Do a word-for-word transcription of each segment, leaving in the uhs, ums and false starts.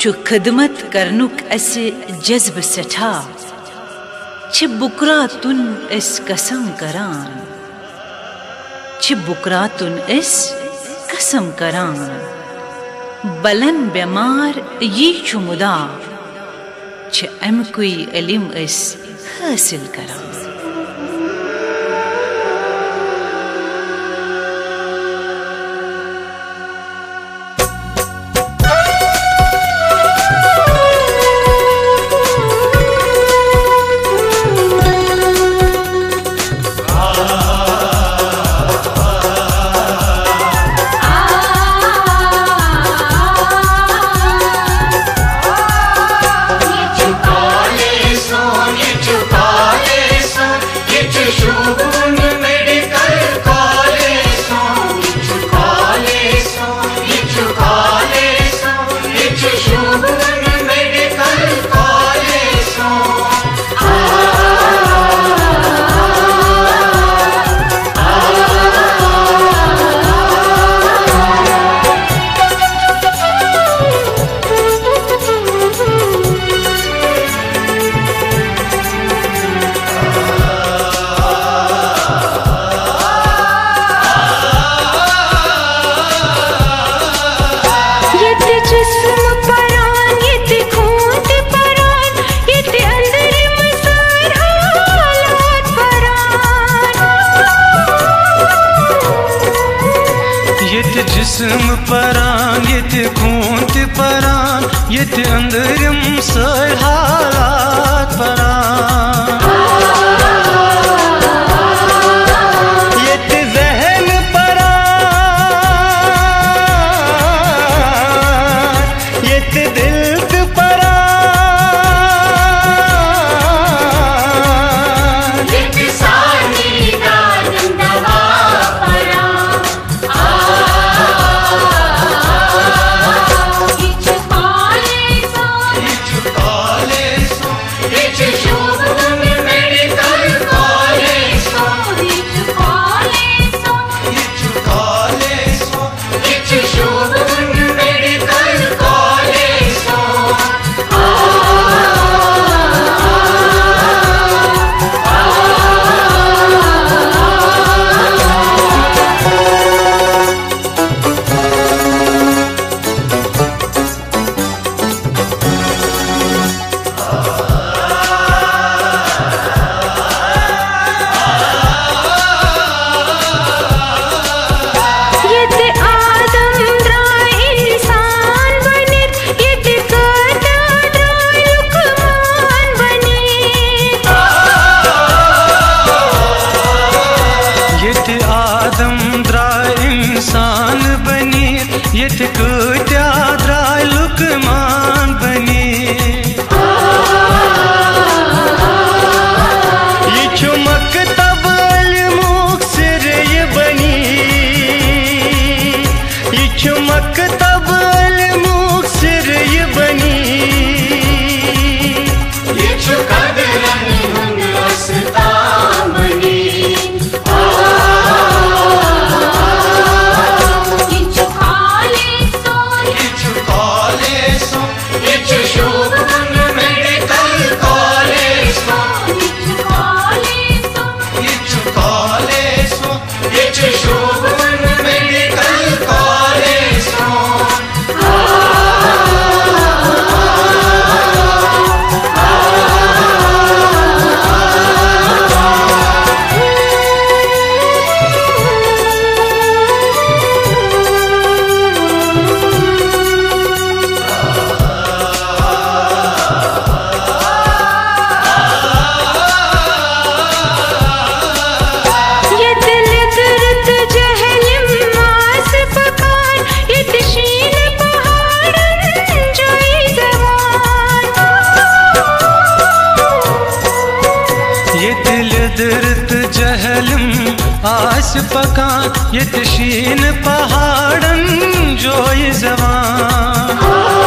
छु खदमत करनुक असे जज्ब सठा छ बुकरा तुन इस कसम करान छ बुकरा तुन इस कसम करान बलन बेमार ये छु मुदा छ अम कोई इल्म इस हासिल करान जिस्म परान ये खून ते परान ये अंदरम सर हालात परान ये जहन परान ये दिल ते परान ये सानी दान दवा आस पकान ये तशीन पहाड़न जो ये जवान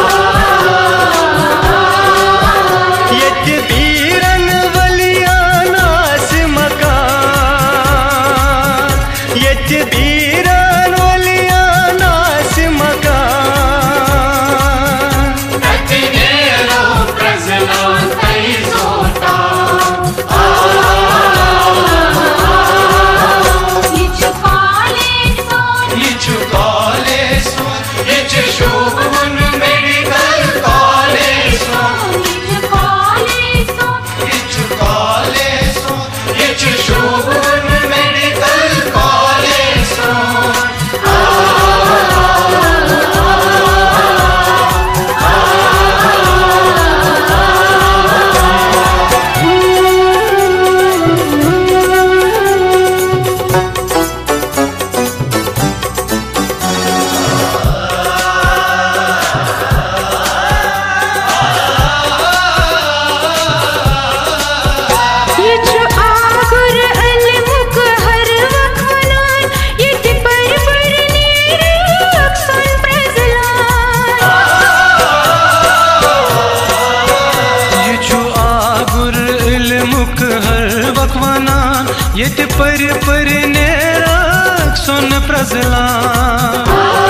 ये बीरन वलियान आस मकान ये बीरन वलियान आस मकान यत पर पर नेरक सुन प्रजलान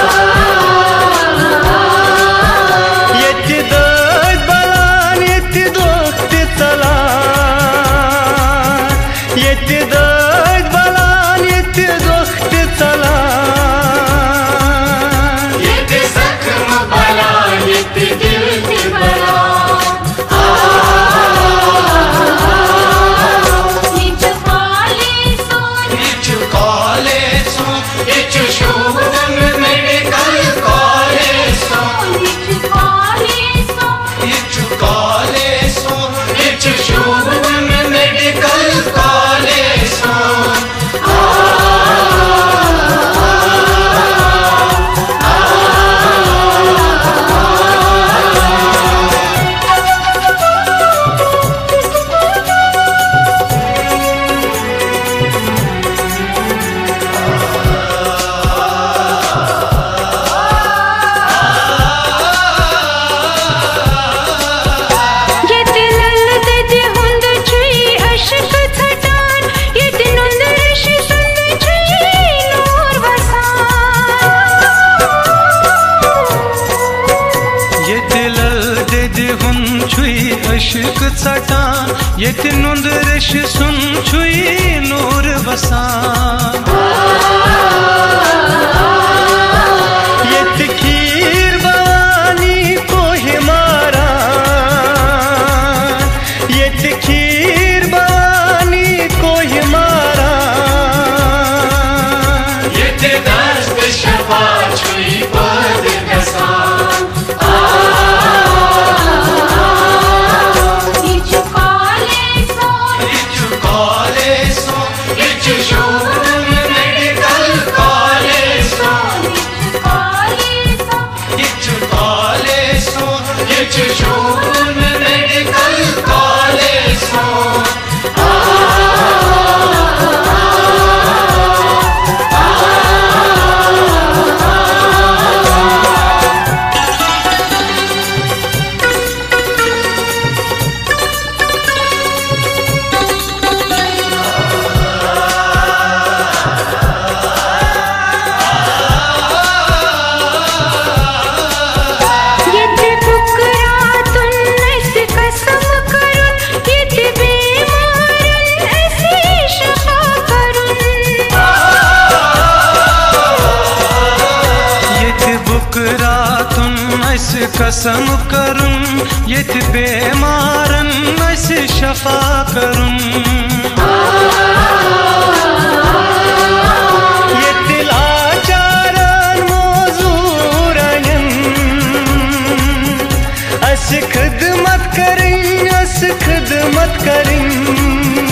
यत दज बलान यत दोस्त चलान यत दज बलान यत दोस्त चलान यत जख्म बलान यत दिल की बलान यत नुंदरश सुन छुई नूर वसान यत खीर बवानी को हिमारा यत खीर बवानी को हिमारा यत दस्त शफा छुई पद गसान कसम करुन यत बेमारन अस शफा करुन यत लाचारन मोजूरन अस खिदमत करें अस खिदमत करें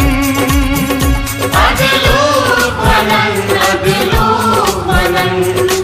अदलू बनन अदलू बनन